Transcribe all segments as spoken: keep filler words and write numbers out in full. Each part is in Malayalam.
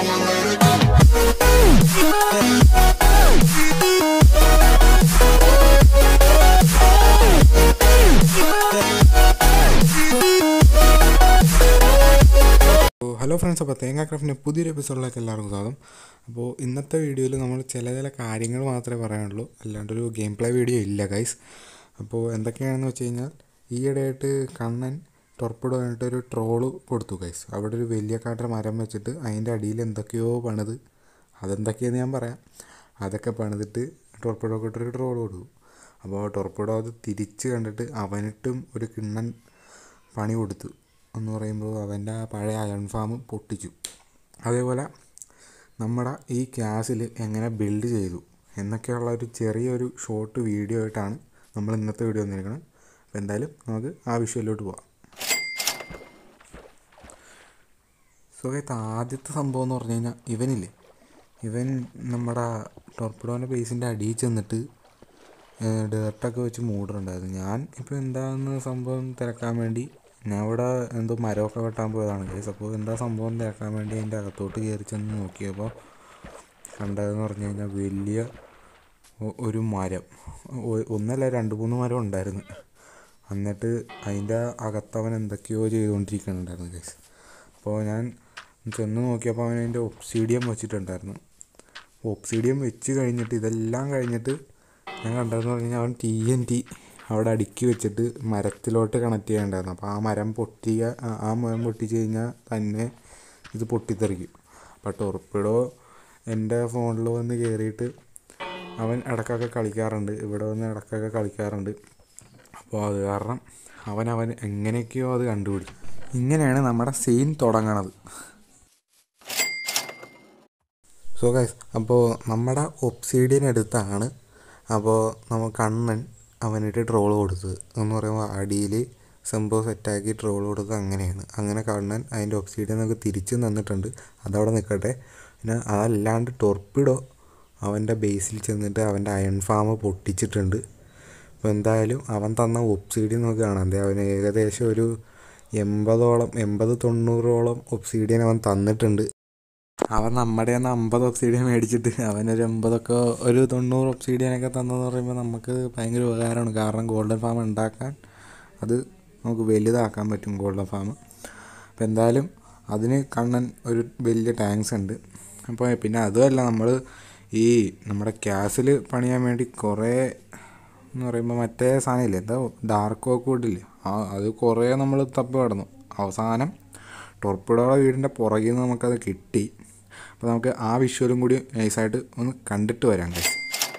ഹലോ ഫ്രണ്ട്സ്, അപ്പോൾ തേങ്ങ ക്രാഫ്റ്റിൻ്റെ പുതിയൊരു എപ്പിസോഡിലേക്ക് എല്ലാവർക്കും സ്വാഗതം. അപ്പോൾ ഇന്നത്തെ വീഡിയോയിൽ നമ്മൾ ചില ചില കാര്യങ്ങൾ മാത്രമേ പറയാനുള്ളൂ, അല്ലാണ്ടൊരു ഗെയിം പ്ലേ വീഡിയോ ഇല്ല ഗൈസ്. അപ്പോൾ എന്തൊക്കെയാണെന്ന് വെച്ച് കഴിഞ്ഞാൽ, ഈയിടെയായിട്ട് കണ്ണൻ ടൊർപ്പിഡോ ആയിട്ടൊരു ട്രോള് കൊടുത്തു ഗൈസ്. അവിടെ ഒരു വലിയ കാട്ടർ മരം വെച്ചിട്ട് അതിൻ്റെ അടിയിൽ എന്തൊക്കെയോ പണിത്, അതെന്തൊക്കെയെന്ന് ഞാൻ പറയാം. അതൊക്കെ പണിതിട്ട് ടൊർപ്പിഡോക്ക് ഇട്ടൊരു ട്രോള് കൊടുത്തു. അപ്പോൾ ടൊർപ്പിഡോ അത് തിരിച്ച് കണ്ടിട്ട് അവനിട്ടും ഒരു കിണ്ണൻ പണി കൊടുത്തു എന്ന് പറയുമ്പോൾ അവൻ്റെ ആ പഴയ അയൺ ഫാം പൊട്ടിച്ചു. അതേപോലെ നമ്മുടെ ഈ ക്യാസിൽ എങ്ങനെ ബിൽഡ് ചെയ്തു എന്നൊക്കെയുള്ള ഒരു ചെറിയൊരു ഷോർട്ട് വീഡിയോ ആയിട്ടാണ് നമ്മൾ ഇന്നത്തെ വീഡിയോ വന്നിരിക്കുന്നത്. അപ്പോൾ എന്തായാലും നമുക്ക് ആ വിഷയത്തിലോട്ട് പോവാം. സോ ഗൈസ്, ആദ്യത്തെ സംഭവം എന്ന് പറഞ്ഞു കഴിഞ്ഞാൽ ഇവനില്ലേ, ഇവൻ നമ്മുടെ ടൊർപ്പിഡോൻ്റെ ബേസിൻ്റെ അടിയിൽ ചെന്നിട്ട് ഡേർട്ടൊക്കെ വെച്ച് മൂടുന്നുണ്ടായിരുന്നു. ഞാൻ ഇപ്പോൾ എന്താണെന്ന് സംഭവം തിരക്കാൻ വേണ്ടി ഞാൻ ഇവിടെ എന്തോ മരമൊക്കെ വെട്ടാൻ പോയതാണ് ഗൈസ്. അപ്പോൾ എന്താ സംഭവം തിരക്കാൻ വേണ്ടി അതിൻ്റെ അകത്തോട്ട് കയറി ചെന്ന് നോക്കിയപ്പോൾ കണ്ടതെന്ന് പറഞ്ഞു കഴിഞ്ഞാൽ വലിയ ഒരു മരം, ഒന്നല്ല രണ്ട് മൂന്ന് മരം ഉണ്ടായിരുന്നു. എന്നിട്ട് അതിൻ്റെ അകത്തവൻ എന്തൊക്കെയോ ചെയ്തുകൊണ്ടിരിക്കുന്നുണ്ടായിരുന്നു ഗൈസ്. അപ്പോൾ ഞാൻ ചെന്ന് നോക്കിയപ്പോൾ അവൻ അതിൻ്റെ ഒബ്സീഡിയം വെച്ചിട്ടുണ്ടായിരുന്നു. ഒബ്സീഡിയം വെച്ച് കഴിഞ്ഞിട്ട് ഇതെല്ലാം കഴിഞ്ഞിട്ട് ഞാൻ കണ്ടതെന്ന് പറഞ്ഞു കഴിഞ്ഞാൽ അവൻ ടി എൻ ടി അവിടെ അടുക്കി വെച്ചിട്ട് മരത്തിലോട്ട് കണക്ട് ചെയ്യാനുണ്ടായിരുന്നു. അപ്പോൾ ആ മരം പൊട്ടിയ ആ മരം പൊട്ടിച്ച് കഴിഞ്ഞാൽ തന്നെ ഇത് പൊട്ടിത്തെറിക്കും. അപ്പോൾ ടൊർപ്പിഡോ എൻ്റെ ഫോണിൽ വന്ന് കയറിയിട്ട് അവൻ ഇടയ്ക്കൊക്കെ കളിക്കാറുണ്ട്, ഇവിടെ വന്ന് ഇടയ്ക്കൊക്കെ കളിക്കാറുണ്ട്. അപ്പോൾ അത് കാരണം അവൻ അവൻ എങ്ങനെയൊക്കെയോ അത് കണ്ടുപിടിക്കും. ഇങ്ങനെയാണ് നമ്മുടെ സീൻ തുടങ്ങണത്. സോ ഗൈസ്, അപ്പോൾ നമ്മുടെ ഒബ്സീഡിയൻ എടുത്താണ് അപ്പോൾ നമ്മൾ കണ്ണൻ അവനിട്ട് ട്രോള് കൊടുത്തത് എന്ന് പറയുമ്പോൾ അടിയിൽ സംഭവം സെറ്റാക്കി ട്രോള് കൊടുത്തത് അങ്ങനെയാണ്. അങ്ങനെ കണ്ണൻ അതിൻ്റെ ഒബ്സീഡിയൻ നമുക്ക് തിരിച്ച് തന്നിട്ടുണ്ട്, അതവിടെ നിൽക്കട്ടെ. പിന്നെ അതല്ലാണ്ട് ടൊർപ്പിഡോ അവൻ്റെ ബേസിൽ ചെന്നിട്ട് അവൻ്റെ അയൺ ഫാം പൊട്ടിച്ചിട്ടുണ്ട്. അപ്പോൾ എന്തായാലും അവൻ തന്ന ഒബ്സീഡിയൻ നമുക്ക് കാണാം. അതെ, അവന് ഏകദേശം ഒരു എൺപതോളം എൺപത് തൊണ്ണൂറോളം ഒബ്സീഡിയൻ അവൻ തന്നിട്ടുണ്ട്. അവൻ നമ്മുടെ നിന്ന് അമ്പത് ഒബ്സീഡിയൻ മേടിച്ചിട്ട് അവനൊരു എൺപതൊക്കെ ഒരു തൊണ്ണൂറ് ഒബ്സീഡിയനൊക്കെ തന്നെന്ന് പറയുമ്പോൾ നമുക്ക് ഭയങ്കര ഉപകാരമാണ്. കാരണം ഗോൾഡൻ ഫാം ഉണ്ടാക്കാൻ അത് നമുക്ക് വലുതാക്കാൻ പറ്റും ഗോൾഡൻ ഫാം. അപ്പോൾ എന്തായാലും അതിന് കണ്ണൻ ഒരു വലിയ ടാങ്ക്സ് ഉണ്ട്. അപ്പോൾ പിന്നെ അതുമല്ല, നമ്മൾ ഈ നമ്മുടെ ക്യാസിൽ പണിയാൻ വേണ്ടി കുറേ എന്ന് പറയുമ്പോൾ മറ്റേ സാധനമില്ലേ, എന്താ ഡാർക്ക് ഓക്ക് വുഡില്ലേ, ആ അത് കുറേ നമ്മൾ തപ്പി കടന്നു. അവസാനം ടൊർപ്പിഡോയുടെ വീടിൻ്റെ പുറകിൽ നിന്ന് നമുക്കത് കിട്ടി. അപ്പോൾ നമുക്ക് ആ വിഷ്വലും കൂടി നൈസായിട്ട് ഒന്ന് കണ്ടിട്ട് വരാം ഗൈസ്.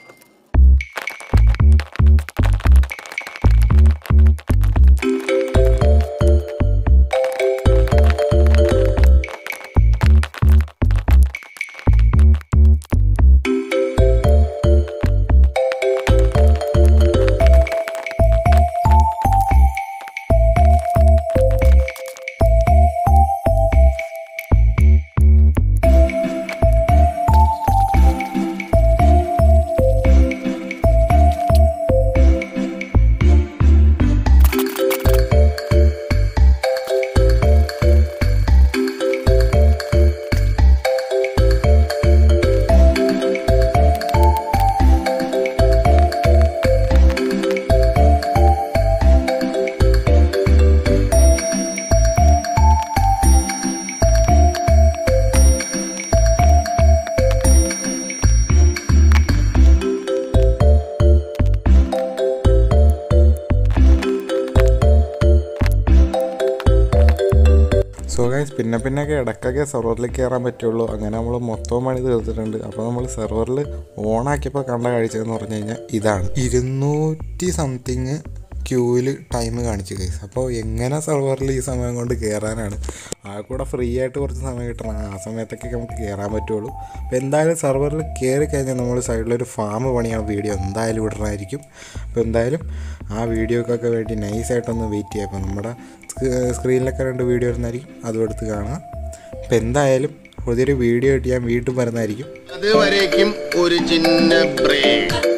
സോ ഗൈസ്, പിന്നെ പിന്നെയൊക്കെ ഇടയ്ക്കൊക്കെ സെർവറിൽ കയറാൻ പറ്റുള്ളൂ. അങ്ങനെ നമ്മൾ മൊത്തം പണി തീർത്തിട്ടുണ്ട്. അപ്പോൾ നമ്മൾ സെർവറിൽ ഓണാക്കിയപ്പോൾ കണ്ട കാഴ്ചയെന്ന് പറഞ്ഞു കഴിഞ്ഞാൽ ഇതാണ്. ഇരുന്നൂറ്റി സംതിങ് ക്യൂവിൽ ടൈം കാണിച്ചു ഗൈസ്. അപ്പോൾ എങ്ങനെ സെർവറിൽ ഈ സമയം കൊണ്ട് കയറാനാണ്? ആ കൂടെ ഫ്രീ ആയിട്ട് കുറച്ച് സമയം കിട്ടണം, ആ സമയത്തൊക്കെ നമുക്ക് കയറാൻ പറ്റുള്ളൂ. അപ്പോൾ എന്തായാലും സെർവറിൽ കയറി കഴിഞ്ഞാൽ നമ്മൾ സൈഡിലൊരു ഫാം പണിയാണ് വീഡിയോ എന്തായാലും ഇടണമായിരിക്കും. അപ്പോൾ എന്തായാലും ആ വീഡിയോക്കൊക്കെ വേണ്ടി നൈസായിട്ടൊന്ന് വെയിറ്റ് ചെയ്യാം. അപ്പോൾ നമ്മുടെ സ്ക്രീനിലൊക്കെ രണ്ട് വീഡിയോ വരുന്നതായിരിക്കും, അതും എടുത്ത് കാണാം. അപ്പോൾ എന്തായാലും പുതിയൊരു വീഡിയോ ആയിട്ട് ഞാൻ വീണ്ടും വരുന്നതായിരിക്കും. അതുവരേക്കും ഒരു ചിന്ന ബ്രേക്ക്.